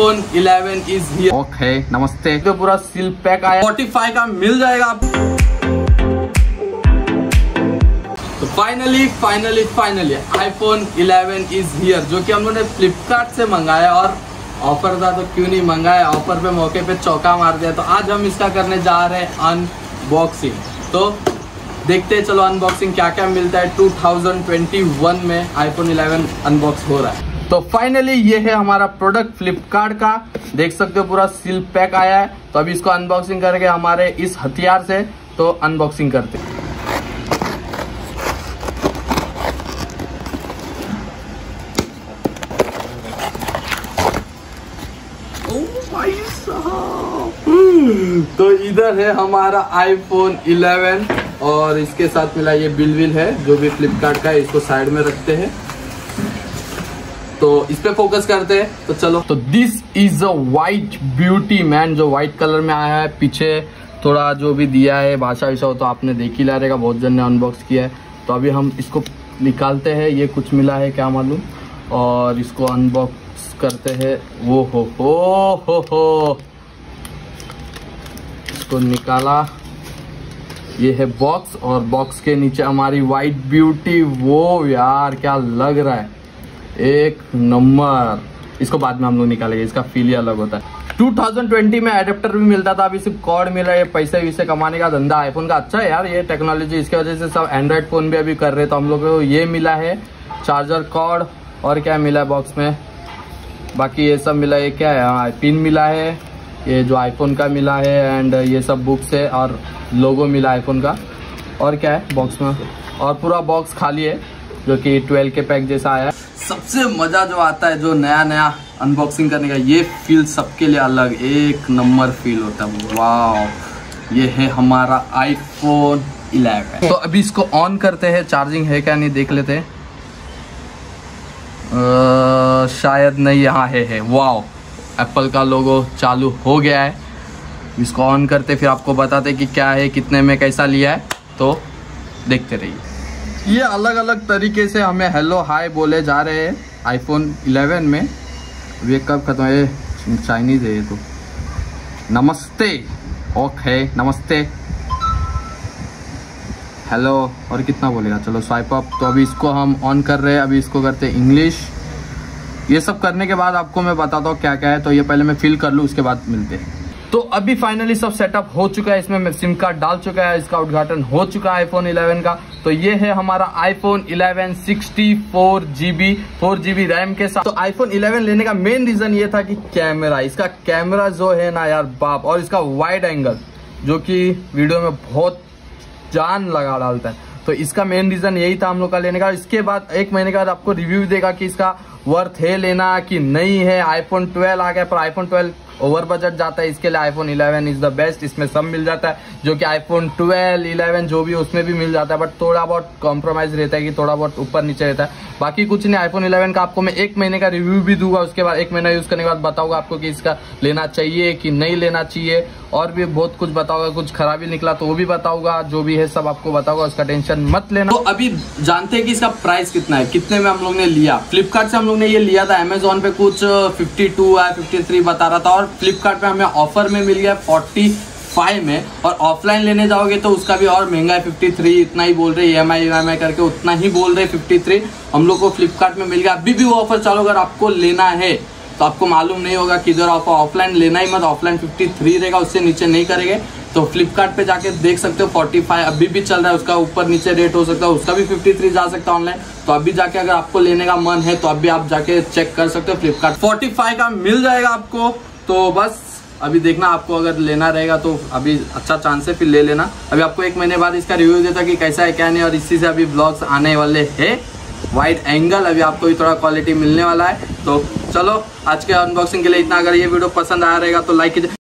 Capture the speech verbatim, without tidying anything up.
IPhone eleven is here. Okay नमस्ते। तो पूरा सील पैक आया, पैंतालीस का मिल जाएगा आपको। तो finally finally finally iPhone eleven is here, जो कि हम लोगों ने फ्लिपकार्ट से मंगाया और ऑफर था तो क्यों नहीं मंगाया, ऑफर पे मौके पे चौका मार दिया। तो आज हम इसका करने जा रहे हैं अनबॉक्सिंग। तो देखते हैं, चलो अनबॉक्सिंग क्या क्या मिलता है। टू थाउजेंड ट्वेंटी वन में आईफोन इलेवन अनबॉक्स हो रहा है। तो फाइनली ये है हमारा प्रोडक्ट फ्लिपकार्ट का, देख सकते हो पूरा सील पैक आया है। तो अभी इसको अनबॉक्सिंग करके हमारे इस हथियार से तो अनबॉक्सिंग करते हैं। तो इधर है हमारा आईफोन इलेवन और इसके साथ मिला ये बिल विल है जो भी फ्लिपकार्ट का है। इसको साइड में रखते हैं, तो इस पे फोकस करते हैं। तो चलो, तो this is a white beauty man, जो व्हाइट कलर में आया है। पीछे थोड़ा जो भी दिया है भाषा विषा हो तो आपने देख ही ला रहेगा, बहुत जन ने अनबॉक्स किया है। तो अभी हम इसको निकालते हैं, ये कुछ मिला है क्या मालूम, और इसको अनबॉक्स करते हैं। वो हो हो हो हो इसको निकाला, ये है बॉक्स और बॉक्स के नीचे हमारी वाइट ब्यूटी। वो यार क्या लग रहा है, एक नंबर। इसको बाद में हम लोग निकालेंगे, इसका फील ही अलग होता है। टू थाउजेंड ट्वेंटी में एडेप्टर भी मिलता था, अभी सिर्फ कॉर्ड मिला है। पैसे वैसे कमाने का धंधा आईफोन का अच्छा है यार, ये टेक्नोलॉजी, इसके वजह से सब एंड्रॉइड फोन भी अभी कर रहे हैं। तो हम लोग को ये मिला है चार्जर कॉर्ड, और क्या मिला है बॉक्स में, बाकी ये सब मिला है। क्या है, पिन मिला है, ये जो आईफोन का मिला है, एंड ये सब बुक्स है और लोगो मिला आईफोन का। और क्या है बॉक्स में, और पूरा बॉक्स खाली है, जो कि ट्वेल्व के पैक जैसा आया है। सबसे मजा जो आता है, जो नया नया अनबॉक्सिंग करने का, ये फील सबके लिए अलग, एक नंबर फील होता है। वाह, ये है हमारा आईफोन इलेवन। तो अभी इसको ऑन करते हैं, चार्जिंग है क्या नहीं देख लेते हैं। आ, शायद नहीं, यहाँ है है वाह, एप्पल का लोगो चालू हो गया है। इसको ऑन करते फिर आपको बताते कि क्या है, कितने में कैसा लिया है, तो देखते रहिए। ये अलग अलग तरीके से हमें हेलो हाय बोले जा रहे हैं आईफोन इलेवन में। ये कब खत्म है, चाइनीज है ये तो। नमस्ते, ओके नमस्ते, हेलो, और कितना बोलेगा, चलो स्वाइप अप। तो अभी इसको हम ऑन कर रहे हैं, अभी इसको करते हैं इंग्लिश। ये सब करने के बाद आपको मैं बताता हूँ क्या क्या है। तो ये पहले मैं फिल कर लूँ, उसके बाद मिलते हैं। तो अभी फाइनली सब सेटअप हो चुका है, इसमें मैं सिम कार्ड डाल चुका है, इसका उद्घाटन हो चुका है आईफोन इलेवन का। तो ये है हमारा iPhone eleven sixty four GB four GB RAM के साथ। तो आईफोन इलेवन लेने का मेन रीजन ये था कि कैमरा, इसका कैमरा जो है ना यार बाप, और इसका वाइड एंगल जो कि वीडियो में बहुत जान लगा डालता है। तो इसका मेन रीजन यही था हम लोग का लेने का। इसके बाद एक महीने के बाद आपको रिव्यू देगा कि इसका वर्थ है लेना कि नहीं है। आईफोन ट्वेल्व आ गया, पर आईफोन ट्वेल्व ओवर बजट जाता है, इसके लिए iPhone eleven is the best. इसमें सब मिल जाता है, जो कि आईफोन ट्वेल्व इलेवन जो भी उसमें भी मिल जाता है, बट थोड़ा बहुत कॉम्प्रोमाइज रहता है कि थोड़ा बहुत ऊपर नीचे रहता है, बाकी कुछ नहीं। आईफोन इलेवन का आपको मैं एक महीने का रिव्यू भी दूंगा, उसके बाद एक महीना यूज करने के बाद बताऊंगा आपको कि इसका लेना चाहिए कि नहीं लेना चाहिए, और भी बहुत कुछ बताऊंगा। कुछ खराबी निकला तो वो भी बताऊंगा, जो भी है सब आपको बताऊंगा, उसका टेंशन मत लेना। तो अभी जानते हैं कि इसका प्राइस कितना है, कितने में हम लोग ने लिया। फ्लिपकार्ट से हम लोग ने ये लिया था, अमेजोन पे कुछ फिफ्टी टू या फिफ्टी थ्री बता रहा था, और फ्लिपकार्ट पे हमें ऑफर में मिल गया फोर्टी फाइव में। और ऑफलाइन लेने जाओगे तो उसका भी और महंगा है, फिफ्टी थ्री इतना ही बोल रहे, ई एम आई ई एम आई करके उतना ही बोल रहे, फिफ्टी थ्री हम लोग को फ्लिपकार्ट में मिल गया। अभी भी वो ऑफर चालू, अगर आपको लेना है तो आपको मालूम नहीं होगा किधर ऑफर, ऑफलाइन लेना ही मत, ऑफलाइन फिफ्टी थ्री रहेगा, उससे नीचे नहीं करेंगे। तो फ्लिपकार्ट पे जाके देख सकते हो, फोर्टी फाइव अभी भी चल रहा है, उसका ऊपर नीचे रेट हो सकता है, उसका भी फिफ्टी थ्री जा सकता है ऑनलाइन। तो अभी जाके अगर आपको लेने का मन है तो अभी आप जाके चेक कर सकते हो, फ्लिपकार्ट फोर्टी फाइव का मिल जाएगा आपको। तो बस अभी देखना, आपको अगर लेना रहेगा तो अभी अच्छा चांस है, फिर ले लेना। अभी आपको एक महीने बाद इसका रिव्यू देता कि कैसा है क्या नहीं, और इसी से अभी ब्लॉग्स आने वाले हैं। वाइड एंगल अभी आपको भी थोड़ा क्वालिटी मिलने वाला है। तो चलो आज के अनबॉक्सिंग के लिए इतना। अगर ये वीडियो पसंद आया रहेगा तो लाइक कीजिए।